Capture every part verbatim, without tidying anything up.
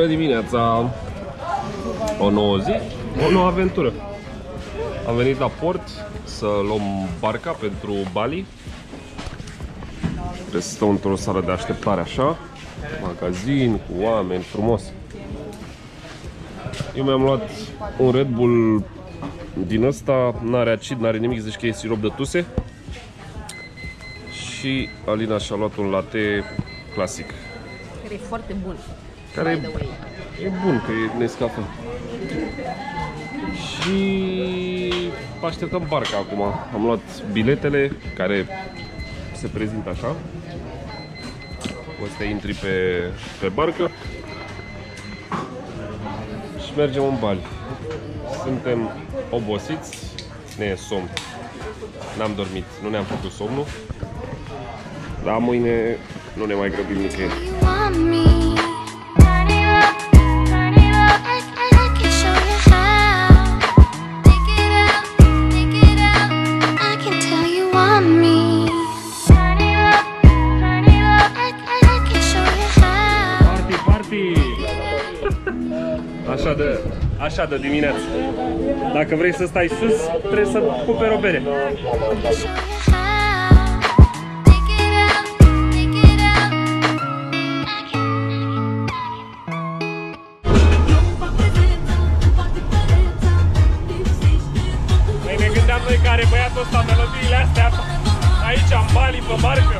dimineața! O nouă zi, o nouă aventură. Am venit la port să luăm barca pentru Bali. Trebuie să stăm într-o sală de așteptare așa. Magazin, cu oameni, frumos. Eu mi-am luat un Red Bull din ăsta, n-are acid, n-are nimic, zici că e sirop de tuse. Și Alina și-a luat un latte clasic. Care e foarte bun. Care e, e bun, că e Nescafe. Și așteptăm barca acum. Am luat biletele care se prezintă așa. O să te intri pe, pe barcă și mergem în Bali. Suntem obosiți, ne e somn. N-am dormit, nu ne-am făcut somnul. Dar mâine nu ne mai grăbim nicăieri. Așa de, așa de dimineață. Dacă vrei să stai sus, trebuie să cumperi o bere. Noi ne gândeam noi care băiatul ăsta melodiile astea aici în Bali, pe barcă.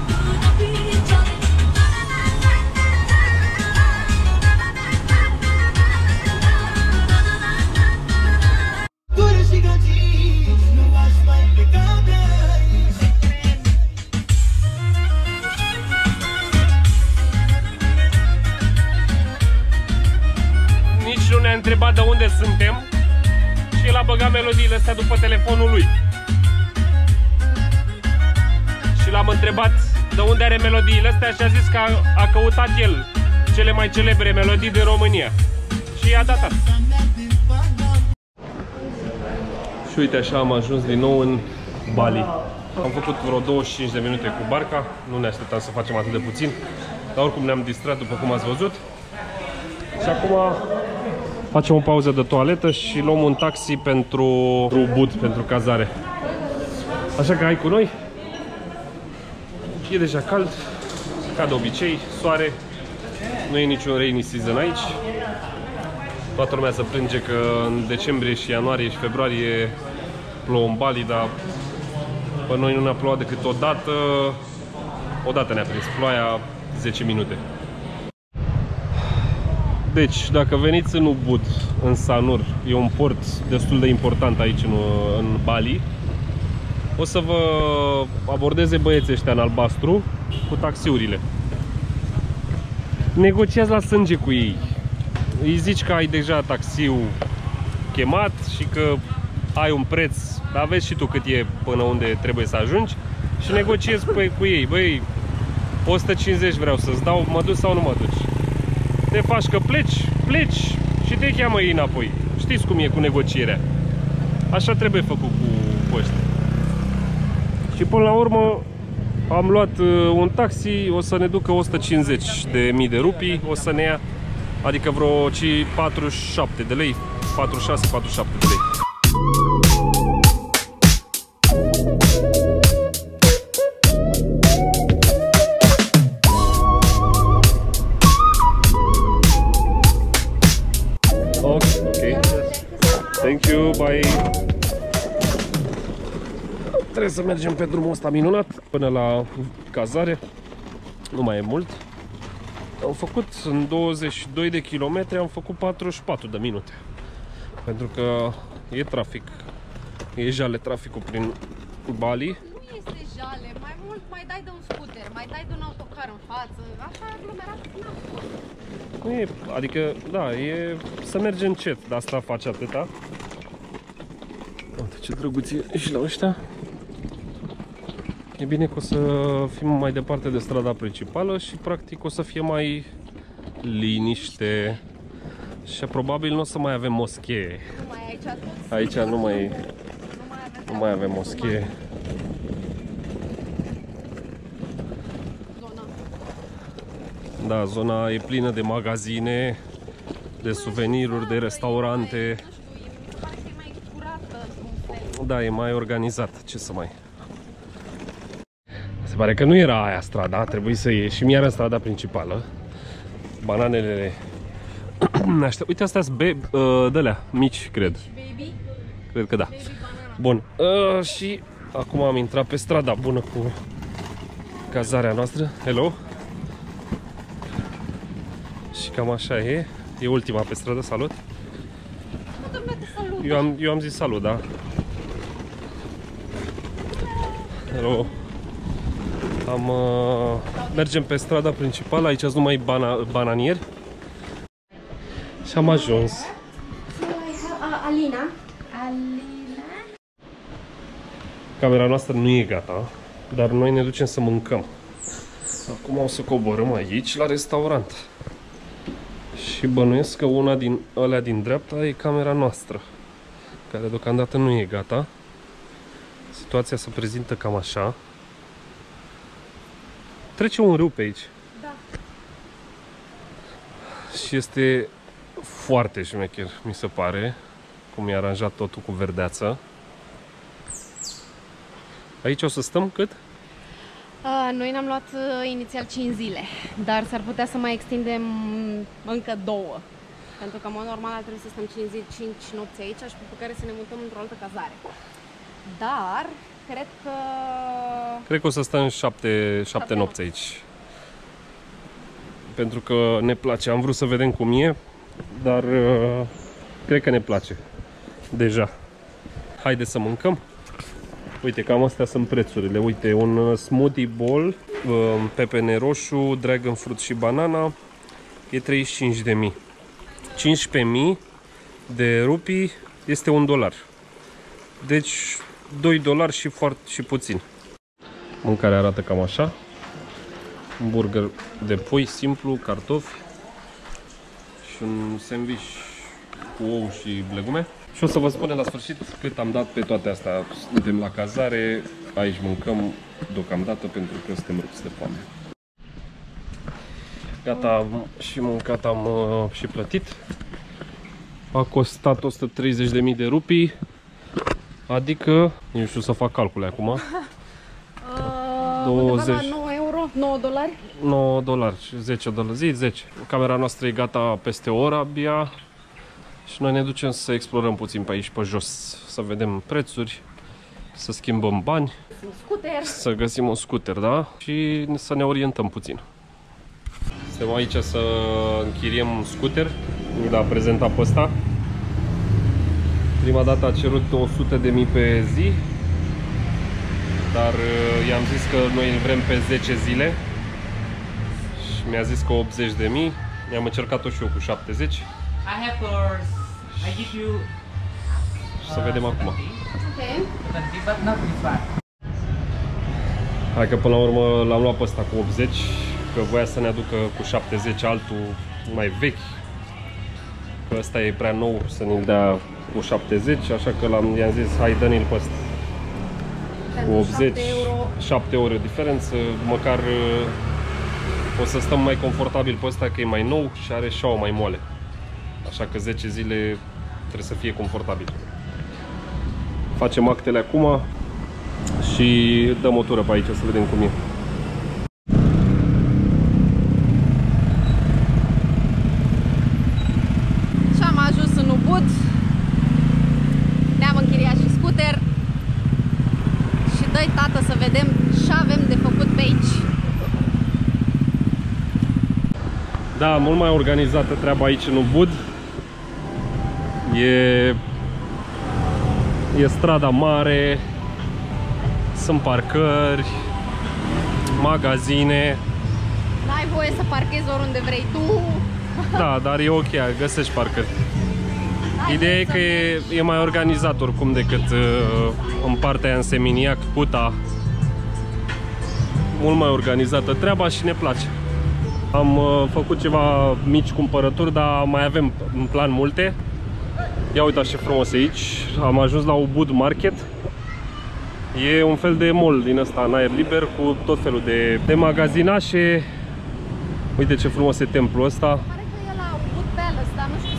Nu ne-a întrebat de unde suntem și el a băgat melodiile astea după telefonul lui. Și l-am întrebat de unde are melodiile astea și a zis că a, a căutat el cele mai celebre melodii din România. Și i-a datat. Și uite așa am ajuns din nou în Bali. Am făcut vreo douăzeci și cinci de minute cu barca, nu ne așteptam să facem atât de puțin, dar oricum ne-am distrat după cum ați văzut. Și acum facem o pauză de toaletă și luăm un taxi pentru Ubud, pentru cazare. Așa că hai cu noi. E deja cald, ca de obicei, soare. Nu e niciun rainy season aici. Toată lumea se plânge că în decembrie și ianuarie și februarie plouă în Bali, dar pe noi nu ne-a plouat decât o dată. O dată ne-a prins ploaia, zece minute. Deci, dacă veniți în Ubud, în Sanur, e un port destul de important aici în, în Bali, o să vă abordeze băieții ăștia în albastru cu taxiurile. Negociați la sânge cu ei. Îi zici că ai deja taxiul chemat și că ai un preț, dar vezi și tu cât e până unde trebuie să ajungi și negociezi cu ei. Băi, o sută cincizeci vreau să-ți dau, mă duci sau nu mă duci? Te faci că pleci, pleci și te cheamă ei înapoi. Știți cum e cu negocierea. Așa trebuie făcut cu ăștia. Și până la urmă am luat un taxi, o să ne ducă o sută cincizeci de mii de rupii, o să ne ia, adică vreo patruzeci și șapte de lei, patruzeci și șase patruzeci și șapte de lei. Thank you, bye! Trebuie să mergem pe drumul ăsta minunat până la cazare. Nu mai e mult. Am făcut în douăzeci și doi de kilometri, am făcut patruzeci și patru de minute. Pentru că e trafic. E jale traficul prin Bali. Nu este jale, mai mult mai dai de un scooter, mai dai de un autocar în față, așa aglomerat n-am. E, adică, da, e să merge încet, de asta face atâta. Uite ce drăguție și la ăștia. E bine că o să fim mai departe de strada principală și practic o să fie mai liniște. Și probabil nu o să mai avem moschee. Nu mai aici toți? Aici nu mai, nu mai avem, nu mai avem moschee. Zona. Da, zona e plină de magazine, de suveniruri, de restaurante. Nu știu, mi se pare că e mai curată într-un fel. Da, e mai organizat, ce să mai... Se pare că nu era aia strada, trebuie să ieșim iar în strada principală. Bananele... Uite, astea sunt uh, de-alea, mici, cred. Baby? Cred că da. Baby banana. Bun, uh, și acum am intrat pe strada bună cu cazarea noastră. Hello! Și cam așa e. E ultima pe stradă, salut! Toată lumea te salută. Eu am, eu am zis salut, da? Hello! Am, uh, mergem pe strada principală, aici sunt numai bana, bananieri. Și am ajuns. Alina. Alina. Camera noastră nu e gata, dar noi ne ducem să mâncăm. Acum o să coborâm aici la restaurant. Și bănuiesc că una din alea din dreapta e camera noastră, care deocamdată nu e gata. Situația se prezintă cam așa. Trece un râu pe aici. Da. Și este foarte șmecher, mi se pare, cum e aranjat totul cu verdeață. Aici o să stăm cât? Uh, noi ne-am luat uh, inițial cinci zile, dar s-ar putea să mai extindem încă două. Pentru că, în mod normal, ar trebui să stăm cinci zile, cinci nopți aici și pe care să ne mutăm într-o altă cazare. Dar, cred că... Cred că o să stăm șapte, șapte nopți aici. Pentru că ne place. Am vrut să vedem cum e, dar uh, cred că ne place. Deja. Haideți să mâncăm. Uite, cam astea sunt prețurile. Uite, un smoothie bowl, pepene roșu, dragon fruit și banana, e treizeci și cinci de mii. cincisprezece mii de rupii este un dolar. Deci doi dolari și foarte și puțin. Mâncarea arată cam așa. Un burger de pui simplu, cartofi și un sandwich cu ou și legume. Și o să vă spunem la sfârșit cât am dat pe toate astea. Suntem la cazare, aici mâncăm deocamdată pentru că suntem rupți de foame. Gata, am și mâncat, am uh, și plătit. A costat o sută treizeci de mii de rupii, adică, nu știu să fac calcule acum. Uh, douăzeci. nouă euro, nouă dolari. nouă dolari, zece dolari, zi, zece. Camera noastră e gata peste o oră abia. Și noi ne ducem să explorăm puțin pe aici, pe jos, să vedem prețuri, să schimbăm bani, Scooter. să găsim un scooter, da? Și să ne orientăm puțin. Suntem aici să închiriem un scooter, mi l-a prezentat pe ăsta. Prima dată a cerut o sută de mii pe zi, dar i-am zis că noi îl vrem pe zece zile și mi-a zis că optzeci de mii, mi-am încercat-o și eu cu șaptezeci. I have for I give you Să vedem acum. Okay. seventy, but not this one. Hai că până la urmă l-am luat pe ăsta cu optzeci, că voia să ne aducă cu șaptezeci altul mai vechi. Că ăsta e prea nou să ne-l dea cu șaptezeci, așa că i-am zis hai dă-ne-l pe ăsta. Cu optzeci, șapte euro diferență, măcar o să stăm mai confortabil pe ăsta că e mai nou și are șaua mai moale. Așa că zece zile trebuie să fie confortabil. Facem actele acum și dăm o tură pe aici să vedem cum e. Și am ajuns în Ubud. Ne-am închiriat și scooter. Și dă-i tată să vedem ce avem de făcut pe aici. Da, mult mai organizată treaba aici în Ubud. E, e strada mare, sunt parcări, magazine. N-ai voie să parchezi oriunde vrei tu. Da, dar e ok, găsești parcări. Ideea e că e, e mai organizat oricum decât uh, în partea aia în Seminiac, Cuta. Mult mai organizată treaba și ne place. Am uh, făcut ceva mici cumpărături, dar mai avem în plan multe. Ia uitați ce frumos e aici. Am ajuns la Ubud Market. E un fel de mall din ăsta în aer liber cu tot felul de, de magazinașe. Uite ce frumos e templul ăsta. Pare că e la Ubud Palace, dar nu știu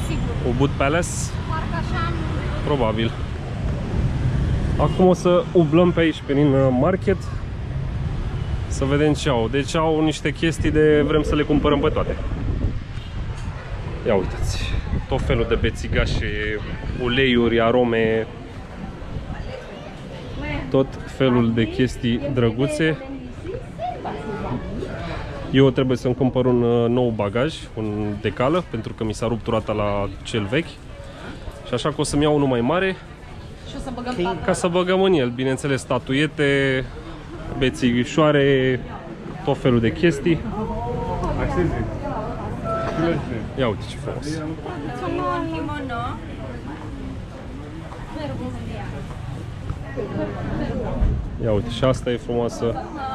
Ubud Palace? Parcă așa am... Probabil. Acum o să umblăm pe aici, prin market, să vedem ce au. Deci au niște chestii de vrem să le cumpărăm pe toate. Ia uitați, tot felul de bețigașe, uleiuri, arome, tot felul de chestii drăguțe. Eu trebuie să-mi cumpăr un nou bagaj, un decală, pentru că mi s-a rupt roata la cel vechi. Și așa că o să-mi iau unul mai mare, Și o să băgăm tata. ca să băgăm în el, bineînțeles, statuete, bețișoare, tot felul de chestii. Ia uite ce frumos. Ia uite, și asta e frumoasă.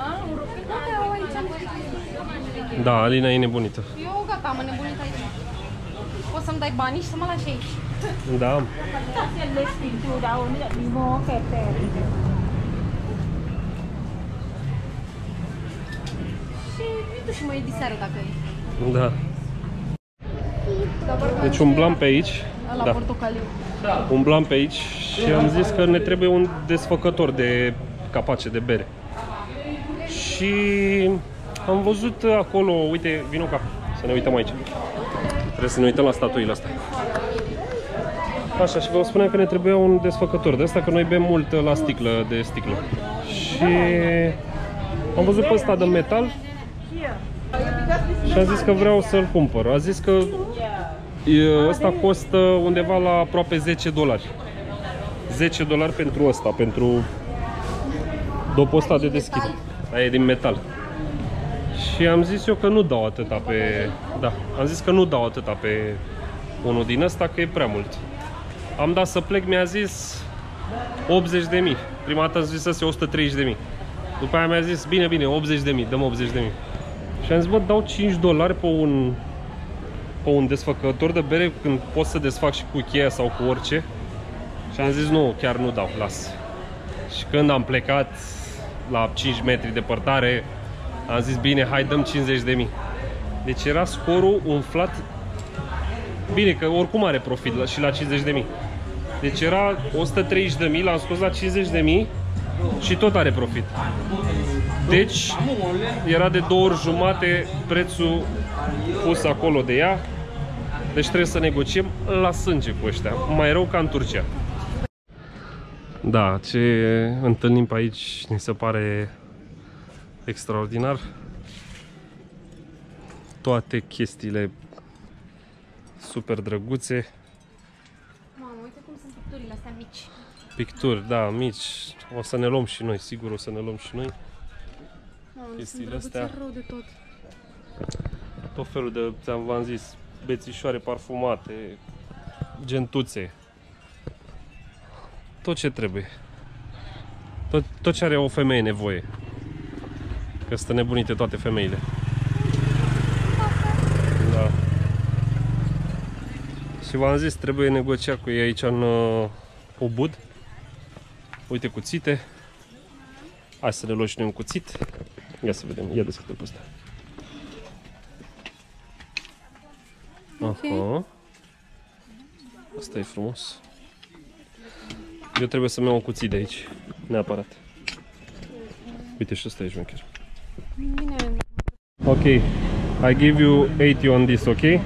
Da, Alina e nebunită. Eu gata, am înnebunit aici. Poți să-mi dai banii și să mă lași aici. Da. Și uite și mă iei diseară dacă e. Da. Deci umblam pe aici. La Da. portocaliu. Umblam pe aici și am zis că ne trebuie un desfăcător de capace de bere. Și am văzut acolo, uite, vino ca să ne uităm aici. Trebuie să ne uităm la statuile astea. Așa, și vă spuneam că ne trebuia un desfăcător de asta, că noi bem mult la sticlă de sticlă. Și am văzut pe ăsta de metal și am zis că vreau să-l cumpăr. A zis că ăsta costă undeva la aproape zece dolari. zece dolari pentru ăsta, pentru dopul ăsta de deschid. Aia e din metal. Și am zis eu că nu dau atâta pe... Da, am zis că nu dau atâta pe unul din ăsta, că e prea mult. Am dat să plec, mi-a zis optzeci de mii. Prima dată am zis să se o sută treizeci de mii. După aia mi-a zis, bine, bine, optzeci de mii, dăm optzeci de mii. Și am zis, bă, dau cinci dolari pe un, pe un desfăcător de bere când pot să desfac și cu cheia sau cu orice. Și am zis, nu, chiar nu dau, las. Și când am plecat la cinci metri departare, am zis, bine, hai, dăm cincizeci de mii. Deci era scorul umflat. Bine, că oricum are profit la, și la cincizeci de mii. Deci era o sută treizeci de mii, l-am scos la cincizeci de mii și tot are profit. Deci era de două ori jumate prețul pus acolo de ea. Deci trebuie să negociem la sânge cu ăștia. Mai rău ca în Turcia. Da, ce întâlnim pe aici ni se pare extraordinar. Toate chestiile super drăguțe. Mamă, uite cum sunt picturile astea mici. Picturi, da, mici. O să ne luăm și noi, sigur o să ne luăm și noi. Mamă, Chestiile sunt astea. drăguțe rău de tot. Tot felul de, v-am zis, bețișoare parfumate, gentuțe. Tot ce trebuie. Tot, tot ce are o femeie nevoie. Că sunt nebunite toate femeile. Da. Și v-am zis, trebuie negociat cu ei aici în uh, Ubud. Uite cuțite. Hai să le luăm și noi un cuțit. Ia să vedem, ia deschide pe ăsta. Aha. Asta e frumos. Eu trebuie să-mi iau un cuțit de aici, neapărat. Uite, și ăsta e șmecher. Bine. Ok, I give you eighty on this, ok? Yeah.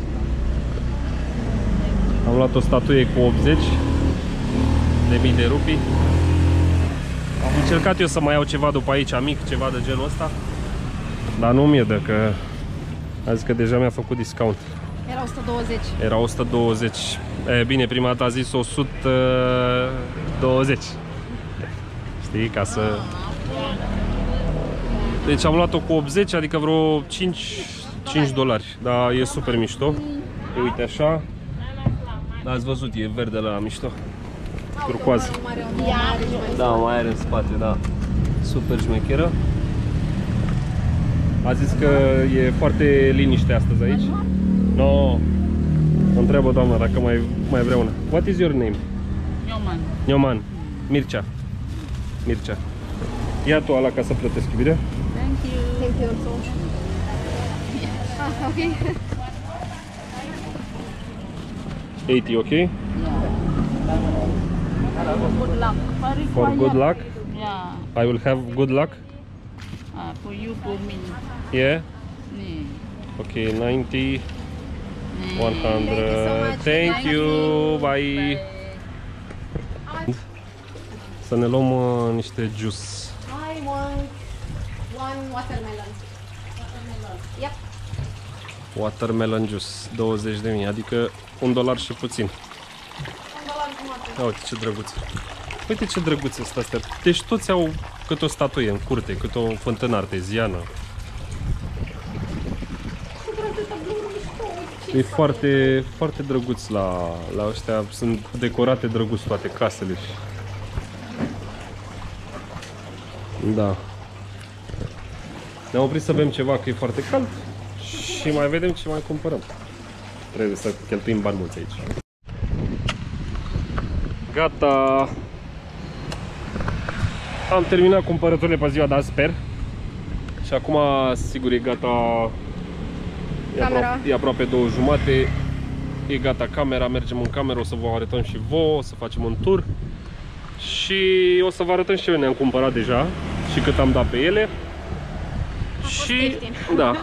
Am luat o statuie cu optzeci de mii de rupii. Am încercat eu să mai iau ceva după aici, mic, ceva de genul ăsta. Dar nu mi-e dă, că a zis că deja mi-a făcut discount. Era o sută douăzeci. Era o sută douăzeci. E, bine, prima dată a zis o sută douăzeci. Știi, ca să... Deci am luat-o cu optzeci, adică vreo cinci, cinci dolari. Dar e super mișto. E, uite așa. Ați văzut, e verde la mișto. Turcoază. Da, mai are în spate, da. Super șmecheră. A zis că e foarte liniște astăzi aici. No. Întreabă doamna dacă mai, mai vrea una. What is your name? Nyoman. Nyoman. Mircea. Mircea. Ia tu ala ca să plătesc, bine? Thank you. Thank you so much. Ah, ok. eighty, okay? Yeah. Good luck. Very For quiet. good luck? Yeah. I will have good luck? Uh, for you, for me. Yeah? Ni. Okay, ninety, one Ni. hundred. Thank you, bye! Să ne luăm uh, niște juice. I want one watermelon. Watermelon. Yep. Watermelon juice, douăzeci de mii, adică un dolar și puțin. Un dolar jumătate. Ia uite ce drăguț. Uite ce drăguțe sunt astea. Deci toți au câte o statuie în curte, câte o fântână arteziană. E foarte, foarte drăguț la, la ăștia. Sunt decorate drăguț toate casele. Da. Ne-am oprit să bem ceva, că e foarte cald. Și mai vedem ce mai cumpărăm. Trebuie să cheltuim bani mulți aici. Gata. Am terminat cumpărăturile pe ziua de azi, sper. Și acum, sigur, e gata. E aproape, e aproape două jumate. E gata camera, mergem în cameră, o să vă arătăm și vouă, o să facem un tur. Și o să vă arătăm și ce ne-am cumpărat deja și cât am dat pe ele. Și da.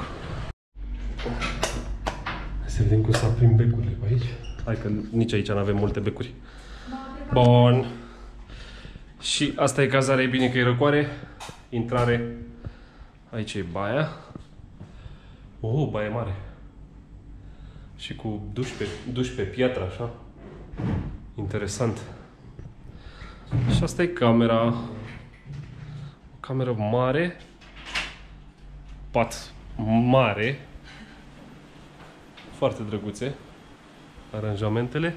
Să vedem cum să aprim becurile pe aici. Hai că nici aici nu avem multe becuri. Bun. Și asta e cazarea, e bine că e răcoare. Intrare. Aici e baia. Oh, baie mare. Și cu duș pe, duș pe piatră, așa. Interesant. Și asta e camera. O cameră mare. Pat mare. Foarte drăguțe aranjamentele.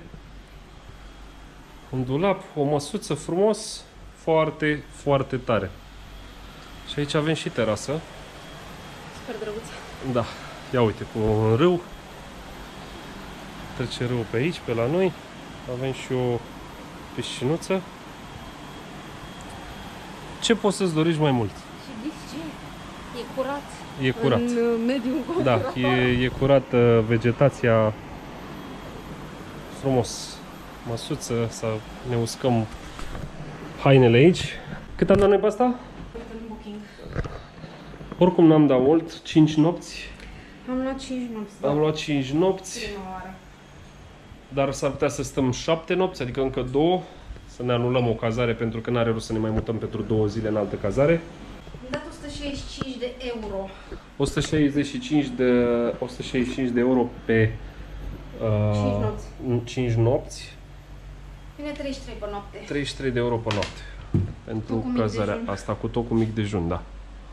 Un dulap, o măsuță frumos. Foarte, foarte tare. Și aici avem și terasă. Super drăguț. Da, ia uite, cu un râu. Trece râul pe aici, pe la noi. Avem și o piscinuță. Ce poți să-ți dorești mai mult? Și știți ce? E curat. E curat. În mediul înconjurător. Da, e, e curată vegetația. Frumos. Măsuță, să ne uscăm hainele aici. Cât am dat noi pe asta? În booking. Oricum n-am dat mult, cinci nopți. Am luat cinci nopți. Am luat cinci nopți. Prima oară. Dar s-ar putea să stăm șapte nopți, adică încă două. Să ne anulăm o cazare, pentru că n-are rost să ne mai mutăm pentru două zile în altă cazare. Am dat o sută șaizeci și cinci de euro. o sută șaizeci și cinci de, o sută șaizeci și cinci de euro pe uh, cinci nopți. cinci nopți. Vine treizeci și trei pe noapte. treizeci și trei de euro pe noapte. Pentru cazarea asta, cu tot cu mic dejun, da.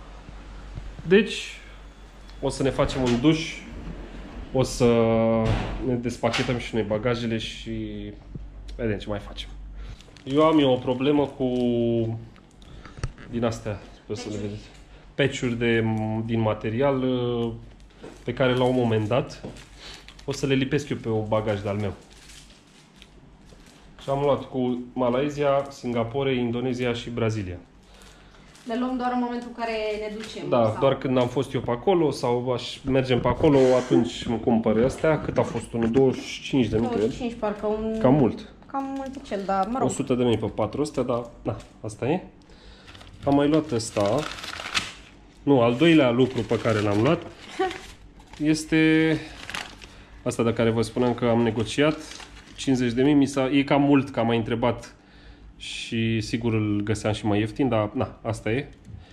Deci, o să ne facem un duș. O să ne despachetăm și noi bagajele și vedem ce mai facem. Eu am eu o problemă cu din astea, sper să le vedeți. Patch-uri de, din material pe care la un moment dat o să le lipesc eu pe un bagaj de-al meu. Și am luat cu Malaysia, Singapore, Indonezia și Brazilia. Le luăm doar în momentul în care ne ducem. Da, sau... doar când am fost eu pe acolo sau aș mergem pe acolo, atunci îmi cumpăr astea. Cât a fost? unul douăzeci și cinci de mii, douăzeci și cinci, parcă un... Cam mult. Cam multicel, dar mă rog. o sută de mii pe patru sute, dar da, asta e. Am mai luat ăsta. Nu, al doilea lucru pe care l-am luat este asta de care vă spuneam că am negociat. cincizeci de mii, mi s-a, e cam mult, că am mai întrebat și sigur îl găseam și mai ieftin, dar na, asta e.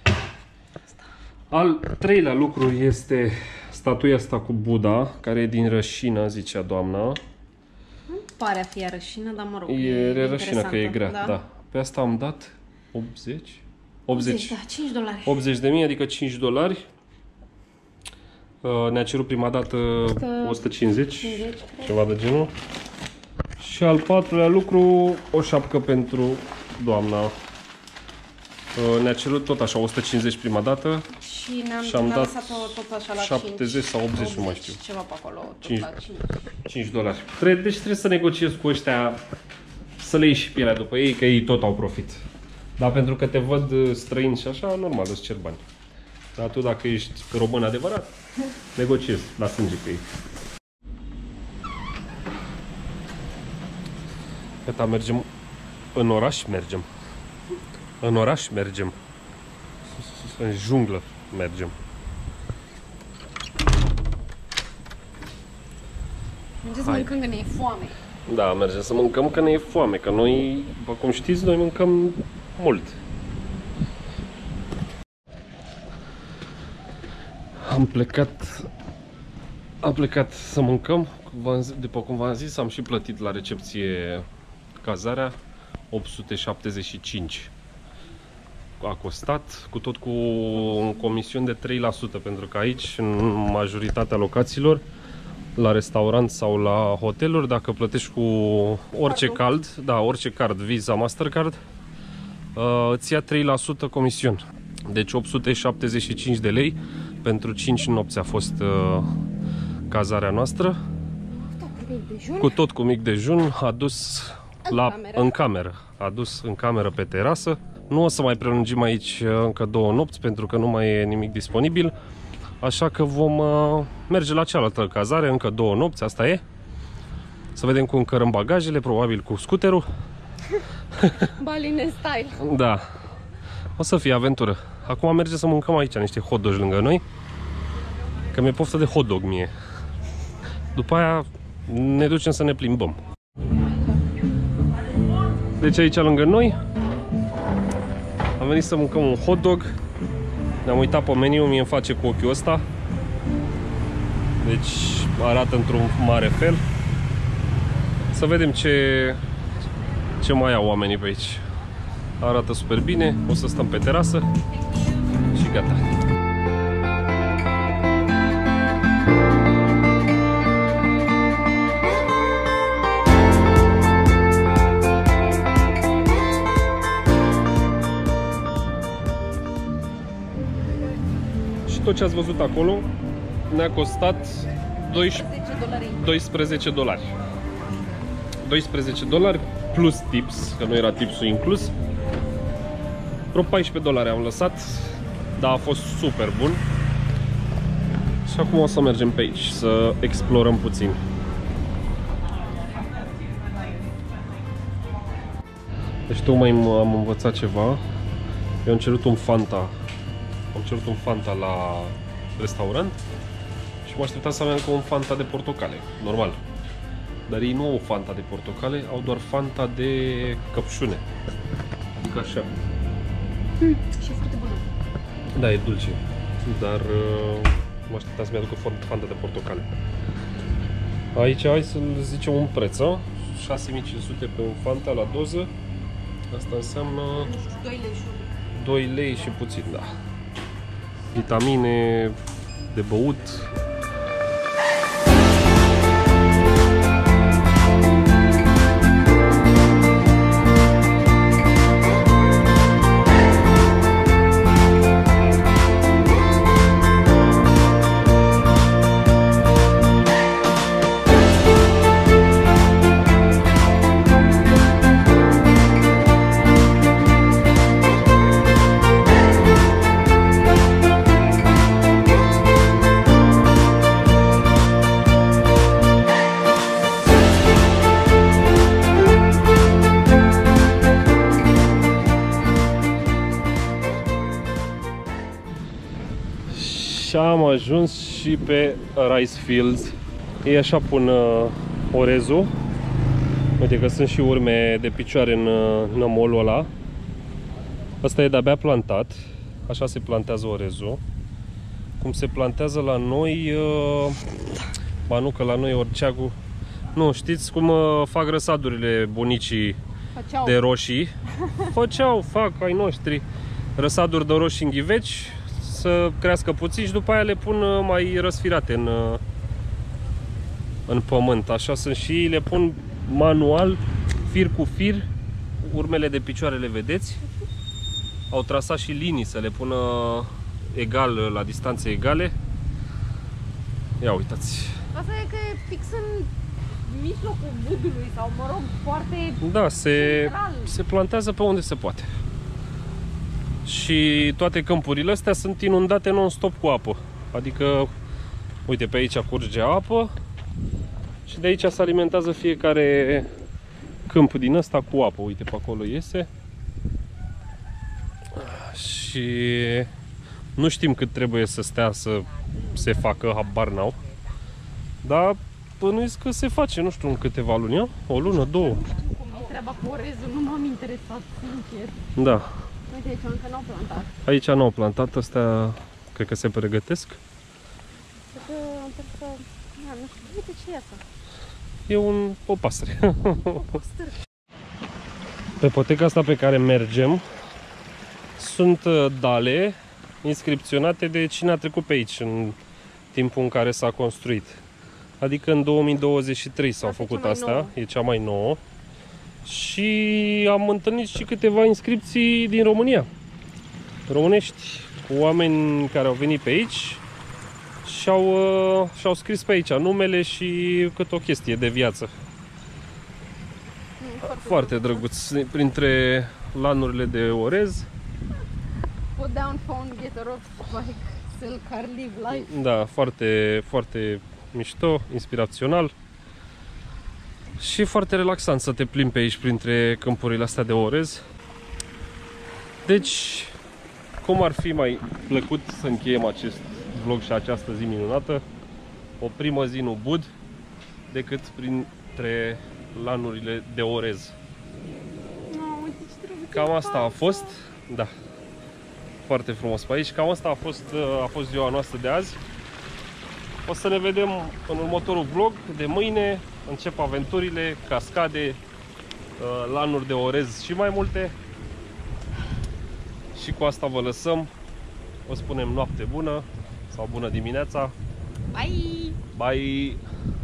Al treilea lucru este statuia asta cu Buddha, care e din rășină, zicea doamna. Pare a fi rășină, dar mă rog. E rășină că e grea, da. da. Pe asta am dat optzeci. optzeci. Da, cinci dolari. optzeci de mii, adică cinci dolari. Ne-a cerut prima dată o sută cincizeci, cincizeci, ceva de genul. Și al patrulea lucru, o șapcă pentru doamna. Ne-a cerut tot așa o sută cincizeci prima dată. Și ne-am și am ne-a dat lăsat tot, tot așa la șaptezeci cinci, sau optzeci, nu mai știu. Ceva pe acolo, tot cinci. la cinci. cinci dolari. Trebuie, deci trebuie să negociez cu ăștia, să le iei și pielea după ei, că ei tot au profit. Dar pentru că te văd străin și așa, normal, îți cer bani. Dar tu, dacă ești român adevărat, negociezi la sânge cu ei. Gata, mergem în oraș, mergem. În oraș mergem. În junglă mergem. Mergem să mâncăm că ne e foame. Da, mergem să mâncăm că ne e foame, că noi, după cum știți, noi mâncăm mult. Am plecat Am plecat să mâncăm, după cum v-am zis, am și plătit la recepție cazarea, opt sute șaptezeci și cinci a costat, cu tot cu un comision de trei la sută, pentru că aici, în majoritatea locațiilor, la restaurant sau la hoteluri, dacă plătești cu orice card, da, orice card, Visa, Mastercard, îți ia trei la sută comision. Deci opt sute șaptezeci și cinci de lei pentru cinci nopți a fost uh, cazarea noastră. Cu tot cu mic dejun, adus în, la, cameră. în cameră. Adus în cameră pe terasă. Nu o să mai prelungim aici încă două nopți pentru că nu mai e nimic disponibil. Așa că vom uh, merge la cealaltă cazare, încă două nopți, asta e. Să vedem cum încărăm bagajele, probabil cu scuterul. Baline style. Da. O să fie aventură. Acum merge să mâncăm aici niște hot dogi lângă noi. Că mi-e poftă de hot dog mie. După aia ne ducem să ne plimbăm. Deci aici lângă noi am venit să mâncăm un hot dog. Ne-am uitat pe meniu, mie îmi face cu ochiul ăsta. Deci arată într-un mare fel. Să vedem ce, ce mai au oamenii pe aici. Arată super bine, o să stăm pe terasă și gata. Și tot ce ați văzut acolo ne-a costat doisprezece dolari. doisprezece dolari plus tips, că nu era tipsul inclus. Vreo paisprezece dolari am lăsat, dar a fost super bun. Și acum o să mergem pe aici, să explorăm puțin. Deci tocmai am învățat ceva. Eu am cerut un Fanta. Am cerut un Fanta la restaurant și mă așteptam să am încă un Fanta de portocale, normal. Dar ei nu au Fanta de portocale, au doar Fanta de căpșune. Adică așa. Și e foarte bună. Da, e dulce. Dar uh, mă așteptam să-mi aducă Fanta de portocale. Aici hai să zicem un preț, a? șase mii cinci sute pe un Fanta la doză. Asta înseamnă doi lei și doi lei și puțin, da. Vitamine de băut. Și am ajuns și pe Rice Fields. Ei așa pun uh, orezul. Uite că sunt și urme de picioare în uh, nămolul ăla. Ăsta e de-abia plantat. Așa se plantează orezul. Cum se plantează la noi, uh, ba nu, că la noi orceagul. Nu, știți cum uh, fac răsadurile bunicii Făceau. de roșii? Făceau, fac ai noștri răsaduri de roșii în ghiveci, să crească puțin și după aia le pun mai răsfirate în, în pământ. Așa sunt și le pun manual, fir cu fir. Urmele de picioare le vedeți. Au trasat și linii să le pună egal, la distanțe egale. Ia uitați. Asta e că e fix în mijlocul vâdului sau, mă rog, foarte Da, se, central. se plantează pe unde se poate. Și toate câmpurile astea sunt inundate non-stop cu apă. Adică, uite, pe aici curge apă și de aici se alimentează fiecare câmp din ăsta cu apă, uite pe acolo iese. Și nu știm cât trebuie să stea să se facă, habar n-au. Dar bănuiesc că se face, nu știu, în câteva luni, a? O lună, două. Cum e treaba cu orezul, nu m-am interesat, sincer. Da. Uite, aici încă n-au plantat. Aici n-au plantat, astea cred că se pregătesc. Cred că am să... Da, nu știu, uite ce e asta. E un, o pasăre. O stârcă. Pe poteca asta pe care mergem sunt dale inscripționate de cine a trecut pe aici în timpul în care s-a construit. Adică în două mii douăzeci și trei s-au făcut astea, e cea mai nouă. Și am întâlnit și câteva inscripții din România, românești, cu oameni care au venit pe aici și au, uh, și-au scris pe aici numele și cât o chestie de viață. Mm, foarte, Foarte drăguț, printre lanurile de orez. Put down phone, get a rope bike, sell car, live life. Da, foarte, foarte mișto, inspirațional. Și foarte relaxant să te plimbi pe aici printre câmpurile astea de orez. Deci, cum ar fi mai plăcut să încheiem acest vlog și această zi minunată? O primă zi în Ubud decât printre lanurile de orez. No, uite ce drăguț. Cam asta a fost. Da. Foarte frumos pe aici. Cam asta a fost, a fost ziua noastră de azi. O să ne vedem în următorul vlog de mâine. Încep aventurile, cascade, lanuri de orez și mai multe. Și cu asta vă lăsăm. O spunem noapte bună sau bună dimineața. Bye! Bye!